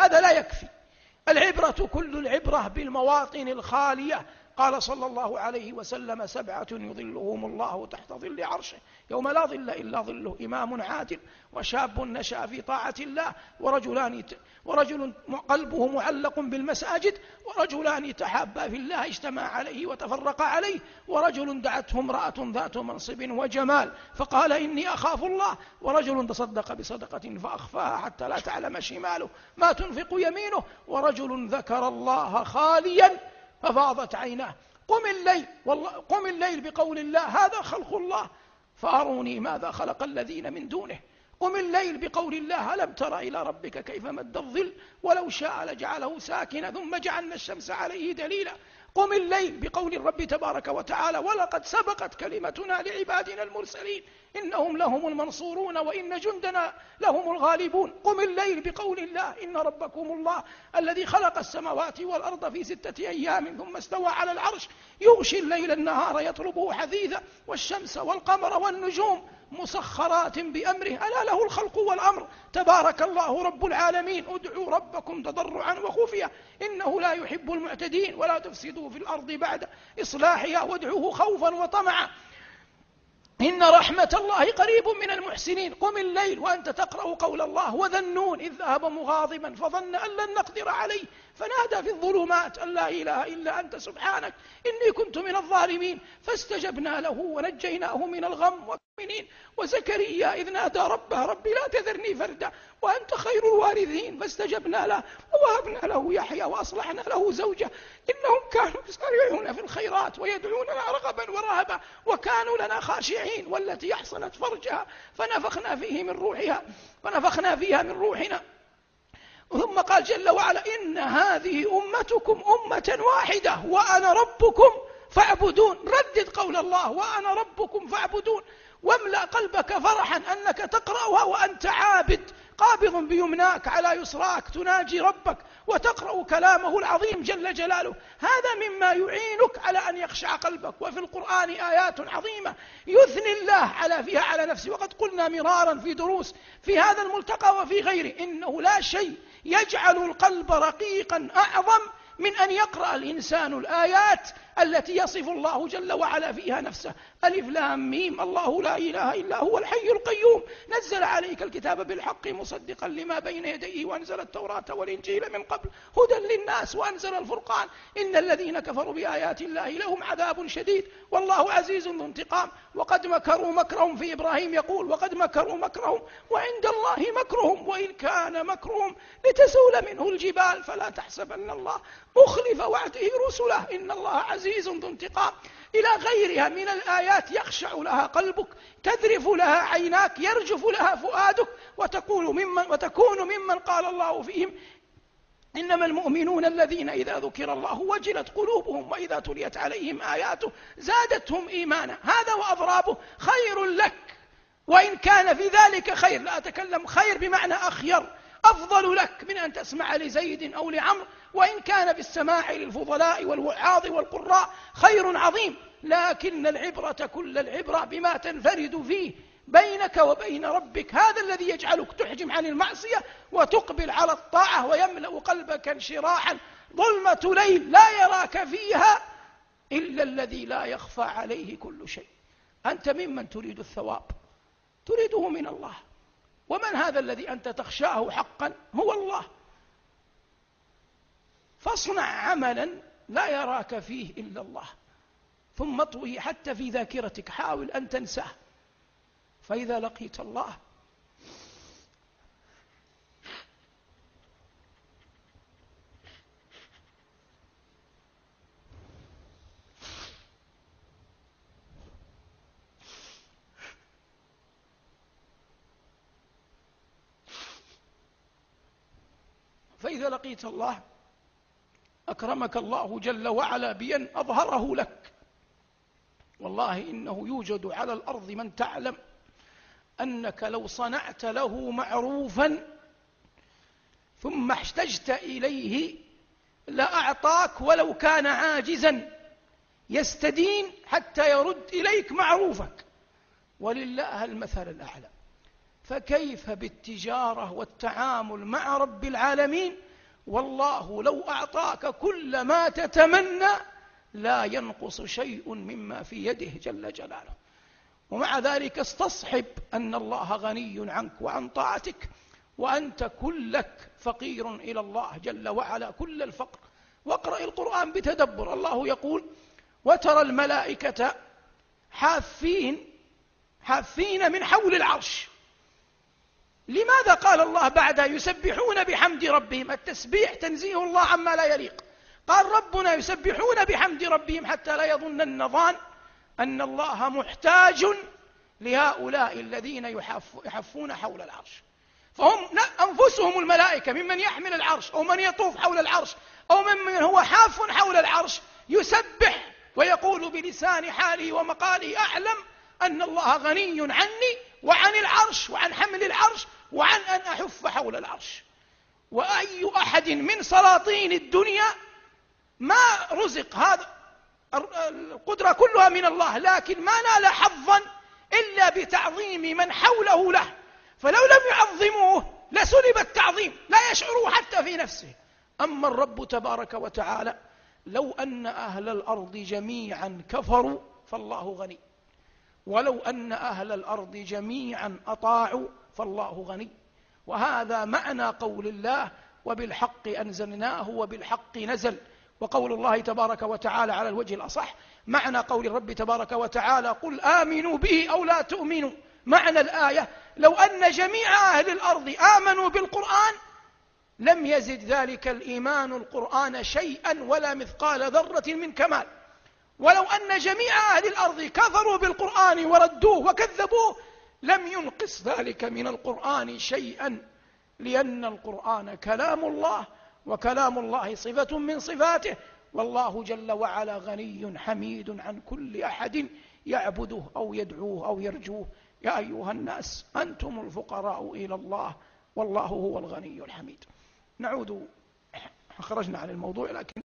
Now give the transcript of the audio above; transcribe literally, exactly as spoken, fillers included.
هذا لا يكفي. العبرة كل العبرة بالمواطن الخالية. قال صلى الله عليه وسلم: سبعة يظلهم الله تحت ظل عرشه يوم لا ظل إلا ظله: إمام عادل، وشاب نشأ في طاعة الله، ورجلان ورجل قلبه معلق بالمساجد، ورجلان تحابا في الله اجتمعا عليه وتفرقا عليه، ورجل دعته امرأة ذات منصب وجمال فقال: إني أخاف الله، ورجل تصدق بصدقة فأخفاها حتى لا تعلم شماله ما تنفق يمينه، ورجل ذكر الله خاليا ففاضت عيناه. قم الليل والله قم الليل بقول الله: هذا خلق الله فأروني ماذا خلق الذين من دونه. قم الليل بقول الله: ألم تر إلى ربك كيف مد الظل ولو شاء لجعله ساكنا ثم جعلنا الشمس عليه دليلا. قم الليل بقول الرب تبارك وتعالى: ولقد سبقت كلمتنا لعبادنا المرسلين إنهم لهم المنصورون وإن جندنا لهم الغالبون. قم الليل بقول الله: إن ربكم الله الذي خلق السماوات والأرض في ستة أيام ثم استوى على العرش يغشي الليل النهار يطلبه حثيثا والشمس والقمر والنجوم مسخرات بأمره ألا له الخلق والأمر تبارك الله رب العالمين. ادعوا ربكم تضرعا وخفيا إنه لا يحب المعتدين ولا تفسدوا في الأرض بعد إصلاحها وادعوه خوفا وطمعا إن رحمة الله قريب من المحسنين. قم الليل وأنت تقرأ قول الله: وذا النون إذ ذهب مغاضبا فظن أن لن نقدر عليه فنادى في الظلمات أن لا إله إلا أنت سبحانك إني كنت من الظالمين فاستجبنا له ونجيناه من الغم والمؤمنين. وزكريا إذ نادى ربه: ربي لا تذرني فردا وأنت خير الوارثين فاستجبنا له ووهبنا له يحيى وأصلحنا له زوجه إنهم كانوا يسارعون في الخيرات ويدعوننا رغبا ورهبا وكانوا لنا خاشعين. والتي أحصنت فرجها فنفخنا فيه من روحها فنفخنا فيها من روحنا. ثم قال جل وعلا: إن هذه أمتكم أمة واحدة وأنا ربكم فاعبدون. ردد قول الله: وأنا ربكم فاعبدون، واملأ قلبك فرحا أنك تقرأها وأنت عابد قابض بيمناك على يسراك تناجي ربك وتقرأ كلامه العظيم جل جلاله. هذا مما يعينك على أن يخشع قلبك. وفي القرآن آيات عظيمة يثني الله على فيها على نفسه، وقد قلنا مرارا في دروس في هذا الملتقى وفي غيره إنه لا شيء يجعل القلب رقيقا أعظم من أن يقرأ الإنسان الآيات التي يصف الله جل وعلا فيها نفسه. ألف لام ميم الله لا إله إلا هو الحي القيوم نزل عليك الكتاب بالحق مصدقا لما بين يديه وأنزل التوراة والإنجيل من قبل هدى للناس وأنزل الفرقان إن الذين كفروا بآيات الله لهم عذاب شديد والله عزيز ذو انتقام. وقد مكروا مكرهم في إبراهيم يقول: وقد مكروا مكرهم وعند الله مكرهم وإن كان مكرهم لتزول منه الجبال فلا تحسبن الله مخلف وعده رسله إن الله عزيز ذو انتقام. إلى غيرها من الآيات يخشع لها قلبك، تذرف لها عيناك، يرجف لها فؤادك، وتكون ممن, وتكون ممن قال الله فيهم: إنما المؤمنون الذين إذا ذكر الله وجلت قلوبهم وإذا تليت عليهم آياته زادتهم إيمانا. هذا وأضرابه خير لك، وإن كان في ذلك خير، لا أتكلم خير بمعنى أخير، أفضل لك من أن تسمع لزيد أو لعمر، وإن كان بالسماع للفضلاء والوعاظ والقراء خير عظيم. لكن العبرة كل العبرة بما تنفرد فيه بينك وبين ربك، هذا الذي يجعلك تحجم عن المعصية وتقبل على الطاعة ويملأ قلبك انشراحا. ظلمة ليل لا يراك فيها إلا الذي لا يخفى عليه كل شيء. أنت ممن تريد الثواب، تريده من الله. ومن هذا الذي أنت تخشاه حقا؟ هو الله. فاصنع عملا لا يراك فيه إلا الله، ثم اطوه حتى في ذاكرتك، حاول أن تنساه. فإذا لقيت الله فإذا لقيت الله أكرمك الله جل وعلا بأن أظهره لك. والله إنه يوجد على الأرض من تعلم أنك لو صنعت له معروفا ثم احتجت إليه لأعطاك ولو كان عاجزا، يستدين حتى يرد إليك معروفك، ولله المثل الأعلى. فكيف بالتجارة والتعامل مع رب العالمين والله لو أعطاك كل ما تتمنى لا ينقص شيء مما في يده جل جلاله. ومع ذلك استصحب أن الله غني عنك وعن طاعتك، وأنت كلك فقير إلى الله جل وعلا كل الفقر. واقرأ القرآن بتدبر. الله يقول: وترى الملائكة حافين حافين من حول العرش. لماذا قال الله بعد يسبحون بحمد ربهم؟ التسبيح تنزيه الله عما لا يليق. قال ربنا يسبحون بحمد ربهم حتى لا يظن النظان أن الله محتاج لهؤلاء الذين يحفون حول العرش. فهم أنفسهم الملائكة ممن يحمل العرش أو من يطوف حول العرش أو ممن هو حاف حول العرش يسبح ويقول بلسان حاله ومقاله: أعلم أن الله غني عني وعن العرش وعن حمل العرش وعن أن أحف حول العرش. وأي أحد من سلاطين الدنيا ما رزق هذا القدرة كلها من الله، لكن ما نال حظا إلا بتعظيم من حوله له، فلو لم يعظموه لسلب التعظيم، لا يشعروا حتى في نفسه. أما الرب تبارك وتعالى لو أن أهل الأرض جميعا كفروا فالله غني، ولو أن أهل الأرض جميعا أطاعوا فالله غني. وهذا معنى قول الله: وبالحق أنزلناه وبالحق نزل. وقول الله تبارك وتعالى على الوجه الأصح معنى قول الرب تبارك وتعالى: قل آمنوا به أو لا تؤمنوا. معنى الآية: لو أن جميع أهل الأرض آمنوا بالقرآن لم يزد ذلك الإيمان القرآن شيئا ولا مثقال ذرة من كمال. ولو أن جميع أهل الأرض كفروا بالقرآن وردوه وكذبوه لم ينقص ذلك من القرآن شيئا، لأن القرآن كلام الله، وكلام الله صفة من صفاته، والله جل وعلا غني حميد عن كل أحد يعبده أو يدعوه أو يرجوه. يا أيها الناس أنتم الفقراء إلى الله والله هو الغني الحميد. نعود، خرجنا عن الموضوع لكن